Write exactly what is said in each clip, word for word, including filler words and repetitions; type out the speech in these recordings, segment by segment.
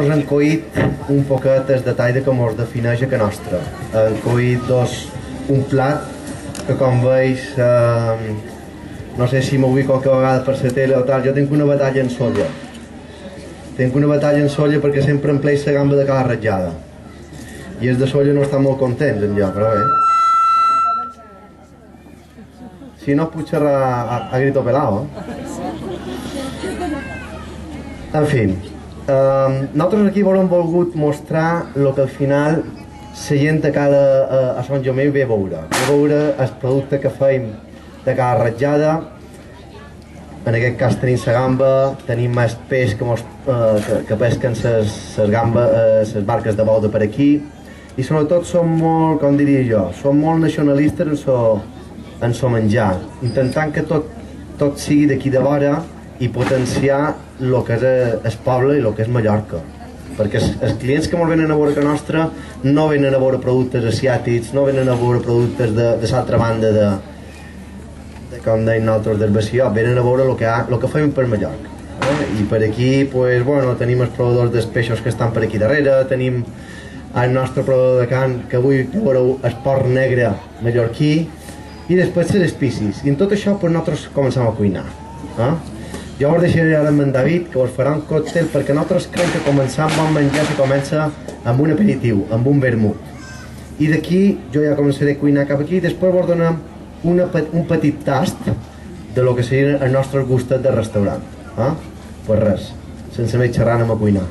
nosaltres hem coït un poquet el detall de com es defineix a que nostra. Hem coït dos, un plat que com veus, eh, no sé si m'ho vull qualque vegada per la tele o tal, jo tinc una batalla en solla. Tinc una batalla en solla perquè sempre em pleix la gamba de cada ratllada. I els de solla no estan molt contents en jo, però bé. Si no, puig xerrar a, a grito pelado, eh? En fi, eh, nosaltres aquí volem volgut mostrar el que al final la gent a, cada, a, a Sant Jomeu ve a veure. Ve a veure el producte que feim de cada ratllada. En aquest cas tenim la gamba, tenim més peix que, mos, eh, que, que pesquen les gambes, les barques de boda per aquí. I sobretot som molt, com diria jo, som molt nacionalistes en so, en so menjar, intentant que tot, tot sigui d'aquí de vora i potenciar el que és el poble i el que és Mallorca. Perquè els, els clients que ens venen a veure que nostra no venen a veure productes asiàtics, no venen a veure productes de, de l'altra banda de, de, com deim nosaltres, del Bació, venen a veure el que, ha, el que fem per Mallorca. Eh? I per aquí, pues, bueno, tenim els proveïdors dels peixos que estan per aquí darrere, tenim el nostre proveïdor de carn, que avui veureu el porc negre mallorquí, i després les espicis. I en tot això pues, nosaltres comencem a cuinar. Eh? Jo us deixaré ara amb en David, que us farà un còctel, perquè nosaltres crec que començar amb bon menjar se comença amb un aperitiu, amb un vermut. I d'aquí jo ja començaré a cuinar cap aquí, i després vos donem una, un petit tast de lo que seria el nostre gustet de restaurant. Eh? Pues res, sense més xerrar anem a cuinar.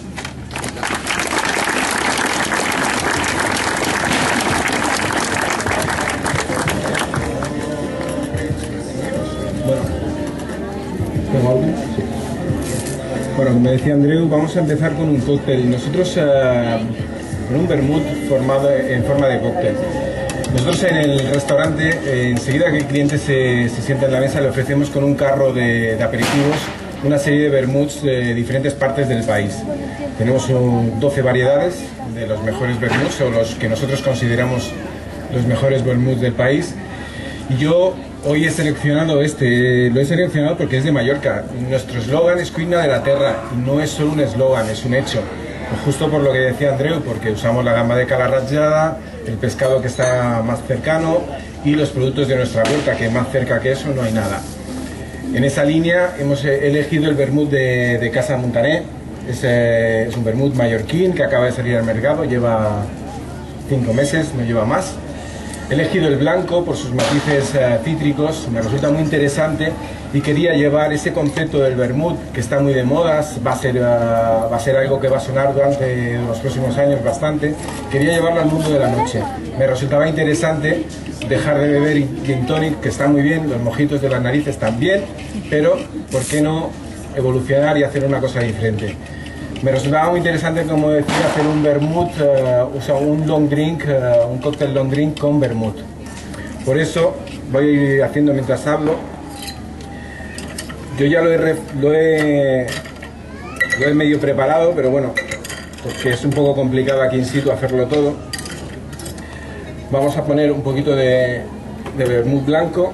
Bueno, como decía Andreu, vamos a empezar con un cóctel. Nosotros, eh, con un vermut formado en forma de cóctel. Nosotros en el restaurante, eh, enseguida que el cliente se, se sienta en la mesa, le ofrecemos con un carro de, de aperitivos una serie de vermuts de diferentes partes del país. Tenemos un, doce variedades de los mejores vermuts, o los que nosotros consideramos los mejores vermuts del país. Y yo hoy he seleccionado este, lo he seleccionado porque es de Mallorca. Nuestro eslogan es Cuina de la Terra, y no es solo un eslogan, es un hecho. Pues justo por lo que decía Andreu, porque usamos la gamba de cala rallada, el pescado que está más cercano y los productos de nuestra huerta, que más cerca que eso no hay nada. En esa línea hemos elegido el vermut de, de Casa Montaner. Es, eh, es un vermut mallorquín que acaba de salir al mercado, lleva cinco meses, no lleva más. He elegido el blanco por sus matices uh, cítricos, me resulta muy interesante, y quería llevar ese concepto del vermut que está muy de moda, va a ser, uh, va a ser algo que va a sonar durante los próximos años bastante. Quería llevarlo al mundo de la noche. Me resultaba interesante dejar de beber gin tonic, que está muy bien, los mojitos de las narices también, pero ¿por qué no evolucionar y hacer una cosa diferente? Me resultaba muy interesante, como decía, hacer un vermut, uh, o sea, un long drink, uh, un cóctel long drink con vermut. Por eso voy haciendo mientras hablo. Yo ya lo he, lo he, lo he medio preparado, pero bueno, porque es un poco complicado aquí in situ hacerlo todo. Vamos a poner un poquito de, de vermut blanco.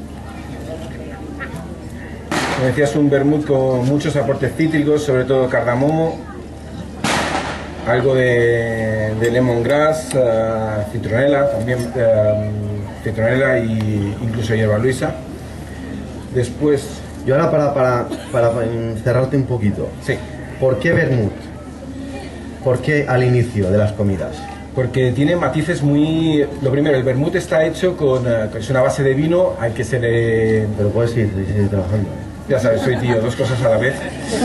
Como decía, es un vermut con muchos aportes cítricos, sobre todo cardamomo, algo de, de lemongrass, uh, citronela, también uh, citronela e incluso hierba luisa. Después... Yo ahora para, para, para cerrarte un poquito. Sí. ¿Por qué vermut? ¿Por qué al inicio de las comidas? Porque tiene matices muy... Lo primero, el vermut está hecho con... Uh, es una base de vino al que se le... Pero puedes seguir, seguir trabajando. Ya sabes, soy tío, dos cosas a la vez.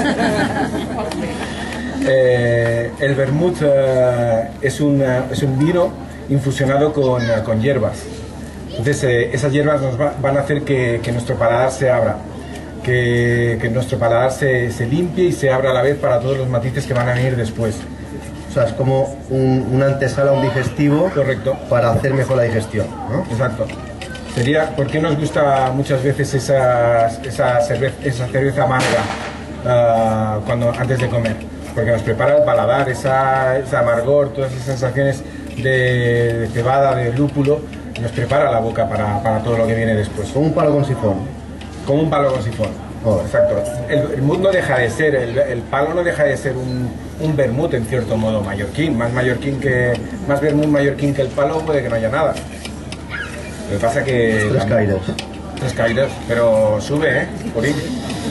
Eh, el vermut uh, es, un, uh, es un vino infusionado con, uh, con hierbas. Entonces eh, esas hierbas nos va, van a hacer que, que nuestro paladar se abra, que, que nuestro paladar se, se limpie y se abra a la vez para todos los matices que van a venir después. O sea, es como un, una antesala, un digestivo. Correcto. Para hacer mejor la digestión, ¿no? Exacto. Sería, ¿por qué nos gusta muchas veces esa, esa, cerveza, esa cerveza amarga uh, cuando, antes de comer? Porque nos prepara el paladar, esa, esa amargor, todas esas sensaciones de, de cebada, de lúpulo, nos prepara la boca para, para todo lo que viene después. Como un palo con sifón. Como un palo con sifón, Oh. Exacto. El vermut no deja de ser, el, el palo no deja de ser un, un vermut en cierto modo mallorquín. Más mallorquín que, más vermut mallorquín que el palo puede que no haya nada. Lo que pasa que... Tres caires. Tres caires, pero sube, ¿eh? Por ahí.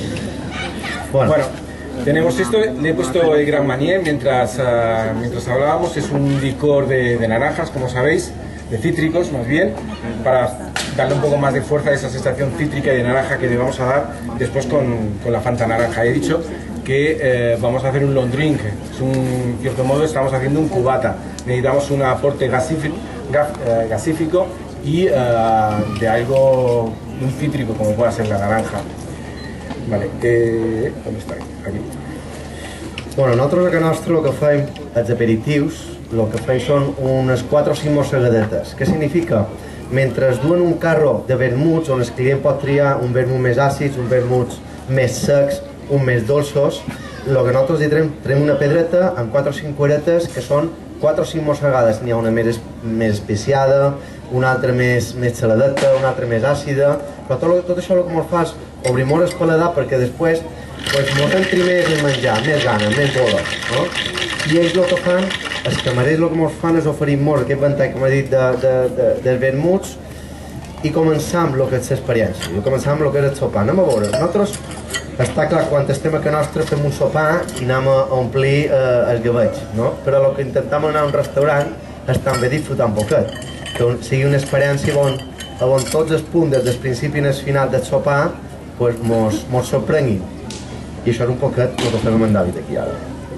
Bueno. Bueno, tenemos esto, le he puesto el Gran Marnier mientras, uh, mientras hablábamos. Es un licor de, de naranjas, como sabéis, de cítricos más bien, para darle un poco más de fuerza a esa sensación cítrica y de naranja que le vamos a dar después con, con la Fanta naranja. He dicho que eh, vamos a hacer un long drink, es un, en cierto modo estamos haciendo un cubata. Necesitamos un aporte gasífico, gas, eh, gasífico y uh, de algo muy cítrico como pueda ser la naranja. Vale, eh, ¿dónde está? Aquí. Bueno, nosaltres a casa nostra el que fem, els aperitius, el que fem són unes quatre o cinc mossegadetes. Què significa? Mentre es duen un carro de vermuts on el client pot triar un vermut més àcids, un vermuts més secs, un més dolços, el que nosaltres hi traiem, traiem una pedreta amb quatre o cinc cueretes que són quatre o cinc mossegades. N'hi ha una més, més especiada, una altra més, més saladeta, una altra més àcida, però tot, tot això el que ens fa és obrir molt el paladar perquè després pues, mos entri més en menjar, més gana, més olor, no? I ells el que fan, els camarers el que ens fan és oferir molt aquest ventall, com he dit, de, de, de, dels vermuts i començar amb el que és l'experiència, i començar amb el que és el sopar. Anem a veure, nosaltres està clar, quan estem a casa nostra fem un sopar i anem a omplir eh, el gaveig, no? Però el que intentem anar a un restaurant és també disfrutar un poquet, que sigui una experiència on, on tots els punts, des del principi i el final del sopar, pues mos, mos sorprenguin. Y eso es un poquet lo que fem amb David aquí ara.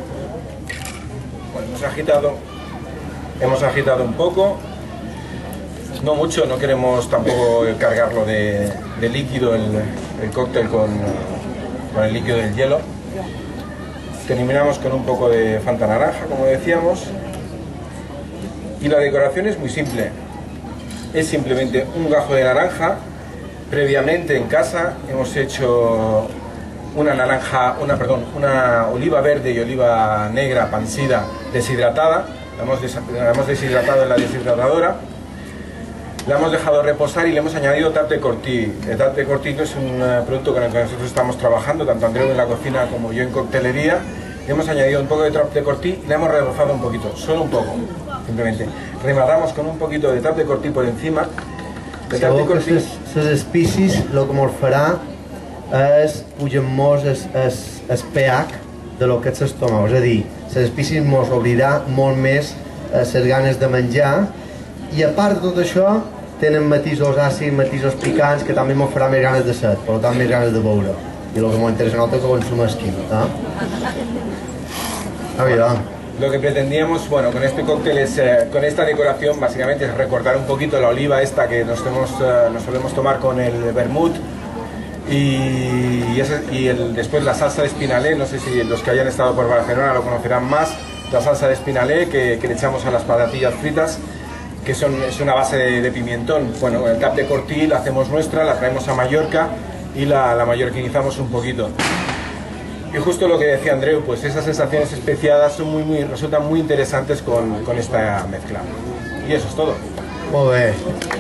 Bueno, hemos agitado, hemos agitado un poco, no mucho, no queremos tampoco cargarlo de, de líquido el, el cóctel con, con el líquido del hielo. Terminamos con un poco de Fanta naranja, como decíamos, y la decoración es muy simple. Es simplemente un gajo de naranja. Previamente en casa hemos hecho una naranja, una, perdón, una oliva verde y oliva negra pansida deshidratada. La hemos, des, la hemos deshidratado en la deshidratadora. La hemos dejado reposar y le hemos añadido tarte cortí. El tarte cortí es un uh, producto con el que nosotros estamos trabajando, tanto Andreu en la cocina como yo en coctelería. Le hemos añadido un poco de tarte cortí y la hemos rebozado un poquito, solo un poco, simplemente. Rematamos con un poquito de tarte cortí por encima. Sabeu que les espècies el que ens farà és pujar molt el, el, el pH de lo que és l'estómac, és a dir, les espècies ens obrirà molt més les ganes de menjar i a part de tot això tenen matisos àcids, matisos picants que també ens farà més ganes de set, per tant més ganes de beure i el que ens interessa a nosaltres que consumesquim. Eh? Mira. Lo que pretendíamos, bueno, con este cóctel es, eh, con esta decoración, básicamente es recordar un poquito la oliva esta que nos, tenemos, eh, nos solemos tomar con el vermut y, y, ese, y el, después la salsa de espinalé. No sé si los que hayan estado por Barcelona lo conocerán más, la salsa de espinalé que, que le echamos a las patatillas fritas, que son, es una base de, de pimientón. Bueno, el tap de cortí la hacemos nuestra, la traemos a Mallorca y la, la mallorquinizamos un poquito. Y justo lo que decía Andreu, pues esas sensaciones especiadas son muy, muy, resultan muy interesantes con, con esta mezcla. Y eso es todo. Molt bé.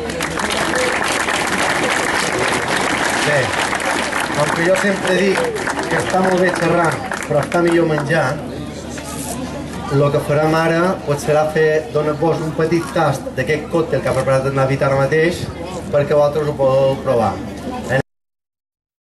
Bé, aunque jo sempre dic que està molt bé xerrar, però està millor menjar, el que farem ara pues, serà fer, donar-vos un petit tast d'aquest còctel que ha preparat en David ara mateix perquè vosaltres ho podeu provar.